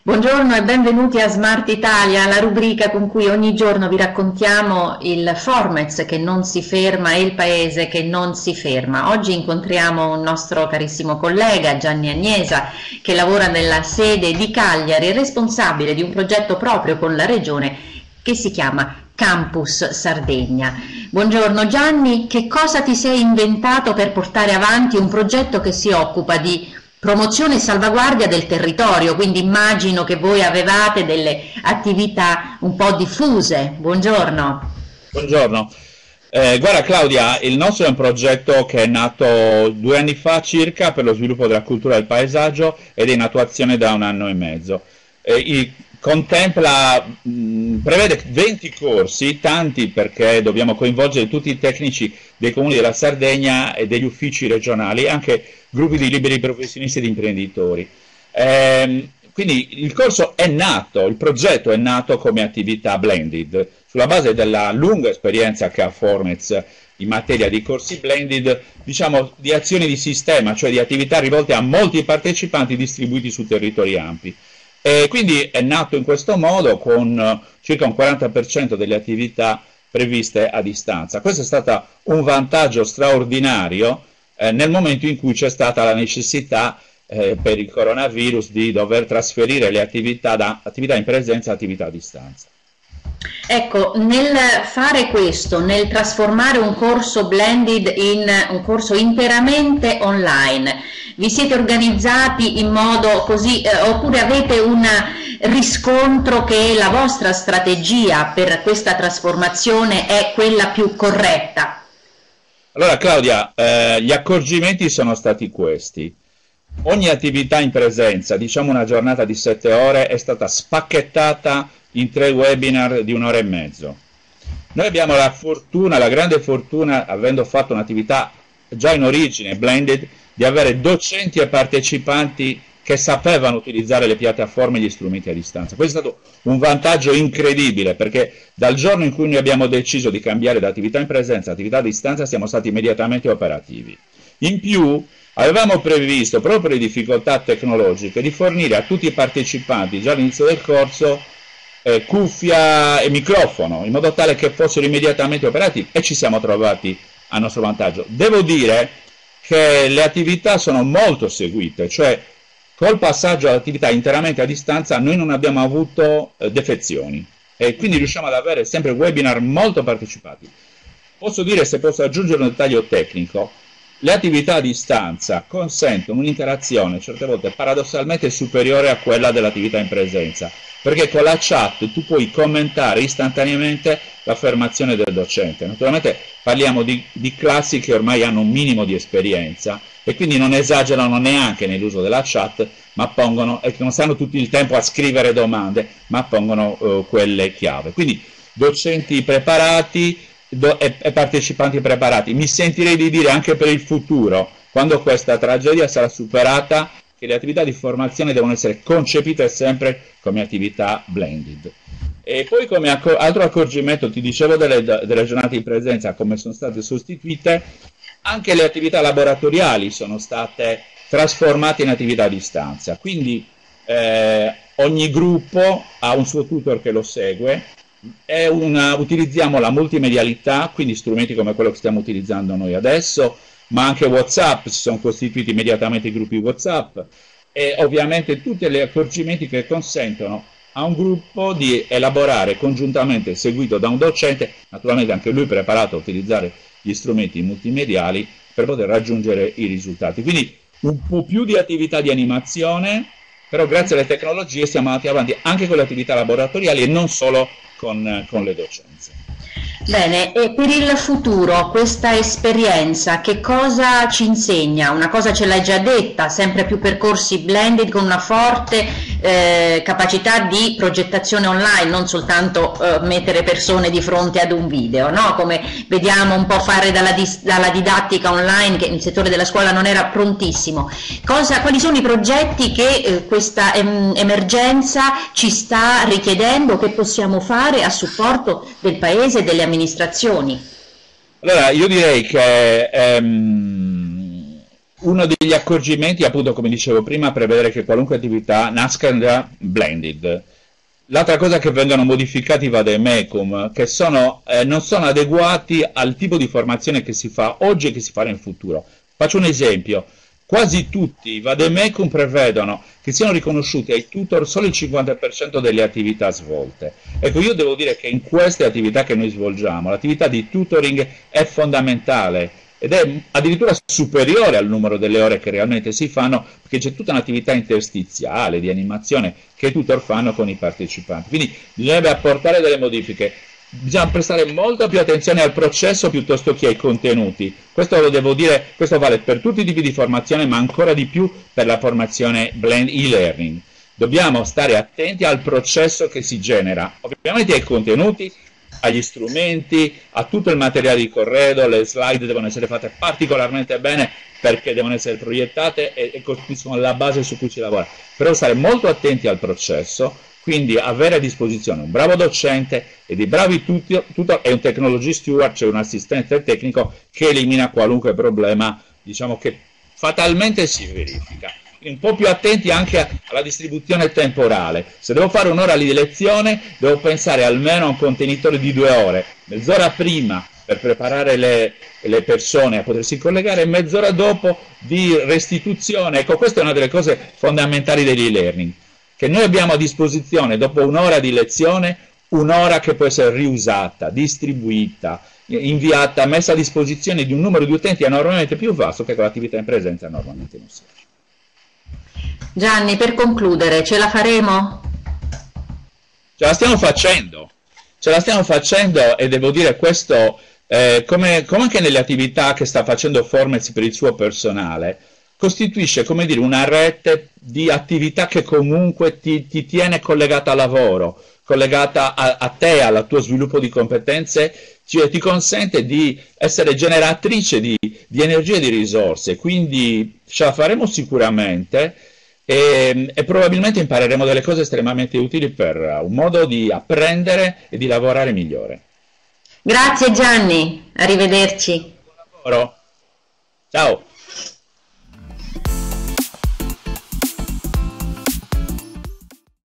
Buongiorno e benvenuti a Smart Italia, la rubrica con cui ogni giorno vi raccontiamo il Formez che non si ferma e il paese che non si ferma. Oggi incontriamo un nostro carissimo collega, Gianni Agnesa, che lavora nella sede di Cagliari, è responsabile di un progetto proprio con la regione che si chiama Campus Sardegna. Buongiorno Gianni, che cosa ti sei inventato per portare avanti un progetto che si occupa di promozione e salvaguardia del territorio, quindi immagino che voi avevate delle attività un po' diffuse. Buongiorno. Buongiorno. Guarda Claudia, il nostro è un progetto che è nato 2 anni fa circa per lo sviluppo della cultura del paesaggio ed è in attuazione da 1 anno e mezzo. Prevede 20 corsi, tanti perché dobbiamo coinvolgere tutti i tecnici dei comuni della Sardegna e degli uffici regionali, anche gruppi di liberi professionisti e di imprenditori. Quindi il corso è nato, il progetto è nato come attività blended, sulla base della lunga esperienza che ha Formez in materia di corsi blended, diciamo di azioni di sistema, cioè di attività rivolte a molti partecipanti distribuiti su territori ampi. E quindi è nato in questo modo con circa un 40% delle attività previste a distanza. Questo è stato un vantaggio straordinario nel momento in cui c'è stata la necessità per il coronavirus di dover trasferire le attività da attività in presenza a attività a distanza. Ecco, nel fare questo, nel trasformare un corso blended in un corso interamente online, vi siete organizzati in modo così, oppure avete un riscontro che la vostra strategia per questa trasformazione è quella più corretta? Allora Claudia, gli accorgimenti sono stati questi. Ogni attività in presenza, diciamo una giornata di 7 ore, è stata spacchettata in 3 webinar di 1 ora e mezzo. Noi abbiamo la fortuna, la grande fortuna, avendo fatto un'attività già in origine blended, di avere docenti e partecipanti che sapevano utilizzare le piattaforme e gli strumenti a distanza. Questo è stato un vantaggio incredibile, perché dal giorno in cui noi abbiamo deciso di cambiare da attività in presenza a attività a distanza siamo stati immediatamente operativi. In più avevamo previsto, proprio per le difficoltà tecnologiche, di fornire a tutti i partecipanti già all'inizio del corso cuffia e microfono, in modo tale che fossero immediatamente operativi, e ci siamo trovati a nostro vantaggio. Devo dire che le attività sono molto seguite, cioè col passaggio all'attività interamente a distanza noi non abbiamo avuto defezioni e quindi riusciamo ad avere sempre webinar molto partecipati. Posso dire, se posso aggiungere un dettaglio tecnico, le attività a distanza consentono un'interazione certe volte paradossalmente superiore a quella dell'attività in presenza, perché con la chat tu puoi commentare istantaneamente l'affermazione del docente. Naturalmente parliamo di classi che ormai hanno un minimo di esperienza e quindi non esagerano neanche nell'uso della chat, ma pongono, e non stanno tutto il tempo a scrivere domande, ma pongono quelle chiave. Quindi docenti preparati e partecipanti preparati. Mi sentirei di dire anche per il futuro, quando questa tragedia sarà superata, che le attività di formazione devono essere concepite sempre come attività blended. E poi come altro accorgimento, ti dicevo delle giornate in presenza, come sono state sostituite, anche le attività laboratoriali sono state trasformate in attività a distanza. Quindi ogni gruppo ha un suo tutor che lo segue, utilizziamo la multimedialità, quindi strumenti come quello che stiamo utilizzando noi adesso, ma anche WhatsApp, si sono costituiti immediatamente i gruppi WhatsApp e ovviamente tutti gli accorgimenti che consentono a un gruppo di elaborare congiuntamente, seguito da un docente, naturalmente anche lui preparato a utilizzare gli strumenti multimediali per poter raggiungere i risultati. Quindi un po' più di attività di animazione, però grazie alle tecnologie siamo andati avanti anche con le attività laboratoriali e non solo con le docenze. Bene, e per il futuro questa esperienza che cosa ci insegna? Una cosa ce l'hai già detta, sempre più percorsi blended con una forte capacità di progettazione online, non soltanto mettere persone di fronte ad un video, no? Come vediamo un po' fare dalla didattica online, che nel settore della scuola non era prontissimo. Quali sono i progetti che questa emergenza ci sta richiedendo, che possiamo fare a supporto del Paese e delle amministrazioni? Allora, io direi che Uno degli accorgimenti, appunto, come dicevo prima, è prevedere che qualunque attività nasca da blended. L'altra cosa è che vengono modificati i vademecum, che non sono adeguati al tipo di formazione che si fa oggi e che si farà in futuro. Faccio un esempio. Quasi tutti i vademecum prevedono che siano riconosciuti ai tutor solo il 50% delle attività svolte. Ecco, io devo dire che in queste attività che noi svolgiamo, l'attività di tutoring è fondamentale ed è addirittura superiore al numero delle ore che realmente si fanno, perché c'è tutta un'attività interstiziale di animazione che i tutor fanno con i partecipanti. Quindi bisognerebbe apportare delle modifiche. Bisogna prestare molta più attenzione al processo piuttosto che ai contenuti. Questo lo devo dire, questo vale per tutti i tipi di formazione, ma ancora di più per la formazione blend e-learning. Dobbiamo stare attenti al processo che si genera, ovviamente ai contenuti, agli strumenti, a tutto il materiale di corredo. Le slide devono essere fatte particolarmente bene perché devono essere proiettate e costituiscono la base su cui si lavora. Però stare molto attenti al processo, quindi avere a disposizione un bravo docente e dei bravi tutor e un technology steward, cioè un assistente tecnico che elimina qualunque problema, diciamo, che fatalmente si verifica. Un po' più attenti anche alla distribuzione temporale. Se devo fare un'ora di lezione, devo pensare almeno a un contenitore di 2 ore, mezz'ora prima per preparare le persone a potersi collegare e mezz'ora dopo di restituzione. Ecco, questa è una delle cose fondamentali dell'e-learning, che noi abbiamo a disposizione dopo un'ora di lezione, un'ora che può essere riusata, distribuita, inviata, messa a disposizione di un numero di utenti enormemente più vasto che con l'attività in presenza normalmente non si fa. Gianni, per concludere, ce la faremo? Ce la stiamo facendo e devo dire questo, come anche nelle attività che sta facendo Formez per il suo personale, costituisce, come dire, una rete di attività che comunque ti tiene collegata al lavoro, collegata a te, al tuo sviluppo di competenze, cioè ti consente di essere generatrice di energie e di risorse, quindi ce la faremo sicuramente e probabilmente impareremo delle cose estremamente utili per un modo di apprendere e di lavorare migliore. Grazie Gianni, arrivederci. Buon lavoro. Ciao.